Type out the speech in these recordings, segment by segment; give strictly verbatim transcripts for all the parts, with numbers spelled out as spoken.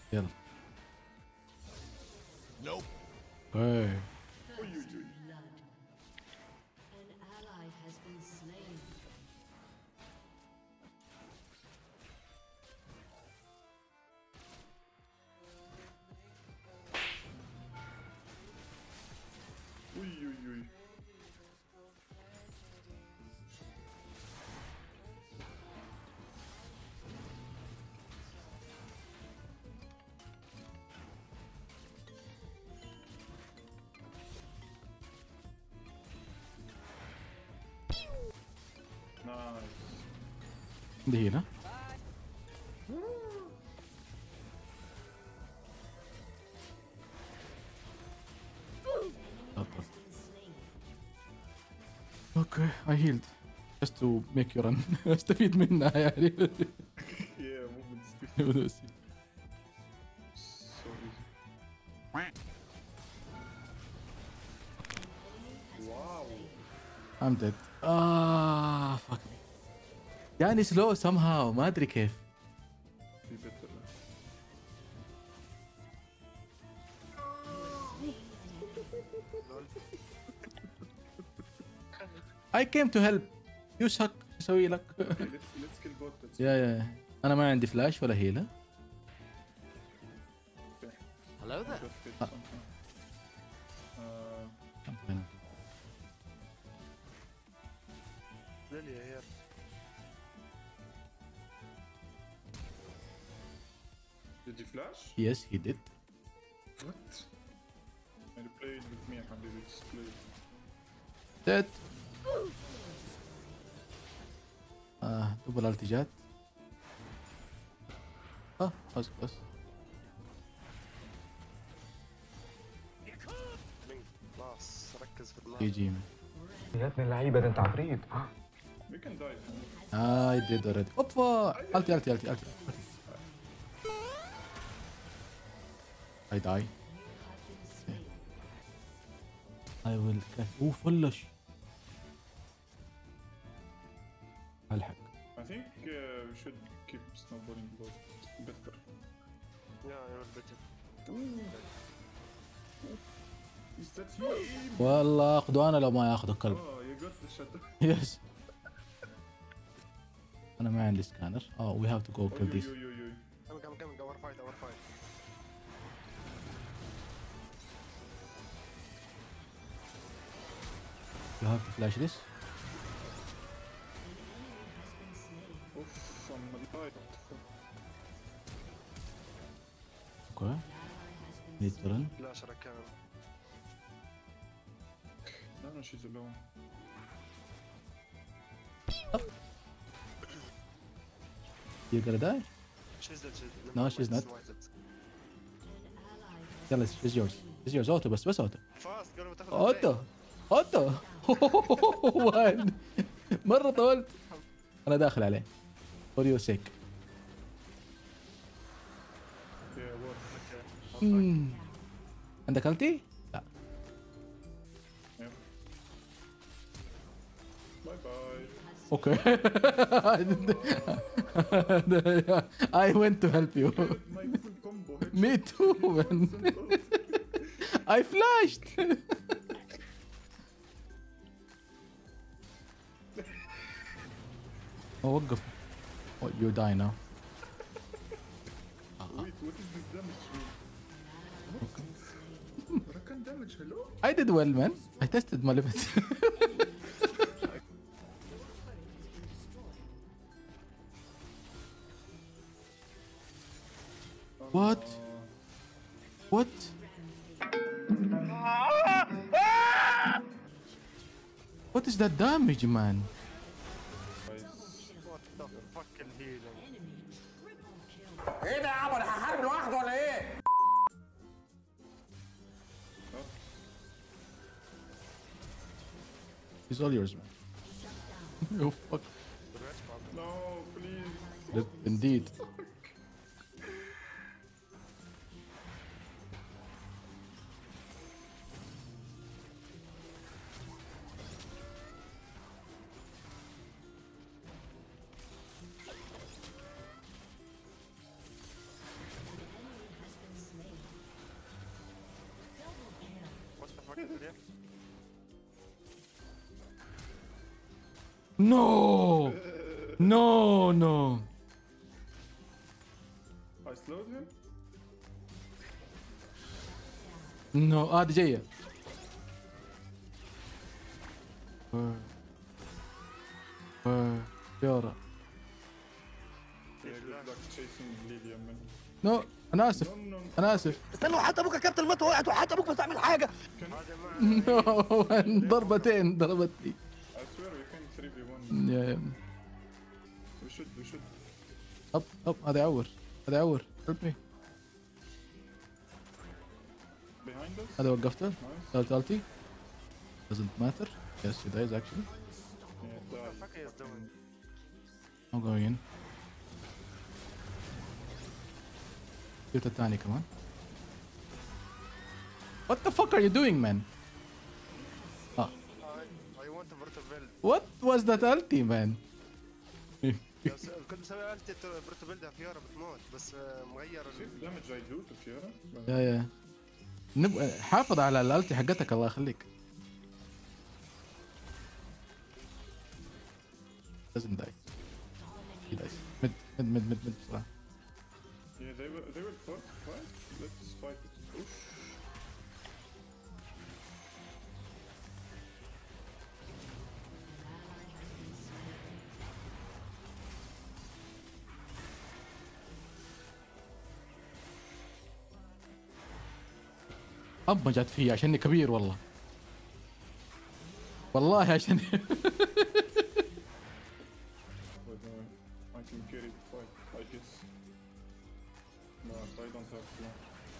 يلا. Nope. اوكي. An ally has been slain. Uy, uy, uy. Nice. دي هنا. أطلع. اوكي I healed just to make you run. استفيد منها يعني. Yeah, movement speed. So easy. Wow. I'm dead. آه fuck me. يعني slow somehow ما أدري كيف. Be better. I came to help. You suck. أسوي لك. Okay, let's let's kill bot. Let's يا يا أنا ما عندي فلاش ولا هيلة. Hello there. just get something. Uh, Lilia here. did you flash? Yes he did. What? And you played with me, I can do this play. Dead. آه دبل التجات. اه بس بس. خلاص ركز في جي اللعب. جي. يا ابن اللعيبه ده انت عفريت. We can die. I did already. اوبا. التي التي التي التي. I die. I will catch. اوه فلش. الحق. I think uh, we should keep snowballing both. Better. Yeah, you're better. Is that you? Aim? والله اخذوا انا لو ما ياخذوا الكلب. Oh, you got the shot. يس. انا ما عندي سكانر. اه we have to go Oh, kill yo, this. yo, yo, yo. Come, come, come, our fight, our fight. You have to flash this. Oof, I'm alive. Okay. Need to run. فلاش ركان. No, no, she's alone. You're gonna die. She's dead, she's dead. No, she's not. Why is it? يلا it's yours. It's yours. اوتو بس بس اوتو. Fast, قبل ما تاخذ اوتو. اوتو. وين؟ مرة طولت. انا داخل عليه. For your sake. Yeah, what? Hmm. عندك التي؟ لا. Yeah. Bye bye. Okay. I went to help you. My full combo. headshot. Me too, man. I flashed. اوقف. Oh, you die now. Wait, what is this damage? Rakan damage, hello? I did well, man. I tested my limits. What? What? What is that damage, man? What the fuck الهيلة. ايه ده يا عم انا هحارب لوحده ولا ايه؟ It's all yours, man. Oh fuck. No, please. That, indeed. No! No, no. I slowed him. No, هذه جاية. فيورا. Yeah, good luck chasing Lilia, man. نو أنا آسف. No, no. أنا آسف. استنوا حتى ابوك يا كابتن المطر وقعت وحتى ابوك مش هعمل حاجه. نو ضربتين ضربتني. I swear we can three v one. يا We should, we should. أب أب هذا يعور هذا يعور. help me. Behind us. هذا وقفته. Nice. قلت التي. doesn't matter. Yes, he dies actually. Yeah, What the die. fuck is doing? I'm going in. جبت الثاني كمان. What the fuck are you doing, man? Ah, I, I want to Vertobel. what was that ulti, man? بس كنت مسوي التي برتوبيل ده فيورا بتموت بس آه، مغير See ال- the damage I do to Fiora? يا يا نب... حافظ على الالتي حقتك الله يخليك. doesn't die. He dies. Mid mid mid mid mid بسرعة. Yeah, they will, they will force fight. Let's fight it. Oof. أب ما جات فيه عشاني كبير والله. والله عشان But uh, I can carry the fight, I guess. But I don't have to.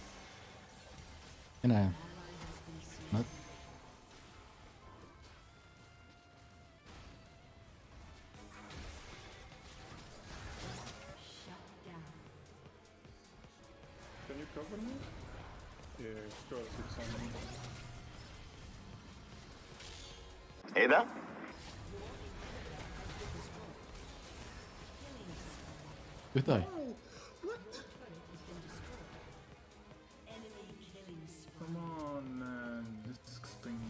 هنا مات. Can you cover me? Yeah, of course, it's on me. ايه ده؟ You die. Come on, man. Disgusting.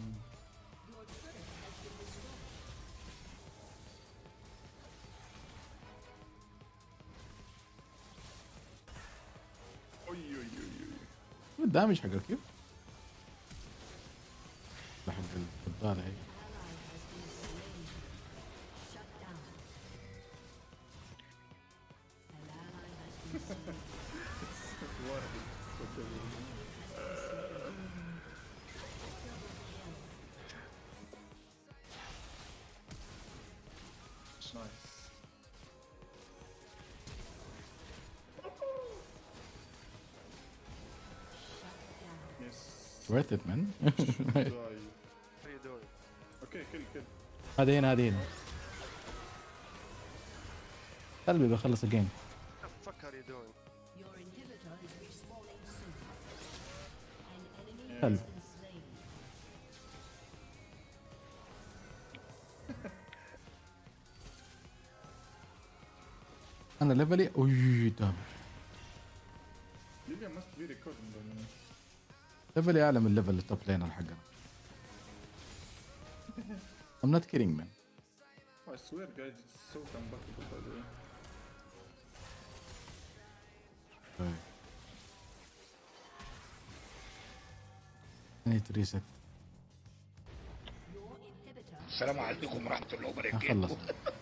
Oi, oi, oi, oi. الدامج حقك كيف؟ لا حق البالة هي. What is okay. Nice. Yes. Worth it, man. Die. What are you doing? Okay, kill, kill. هذا هنا هذا هنا. قلبي بخلص الجيم. What the fuck are you doing? Your inhibitor is respawning soon. An enemy Help. has been slain. أنا ليفلي أوي دامج. Lilia must be recording by now. ليفلي أعلى من ليفل التوب لينر حقنا. I'm not kidding, man. I swear, guys, it's so compatible, by the way. Right. I need to reset. Your inhibitor السلام عليكم ورحمه الله وبركاته. أخلص.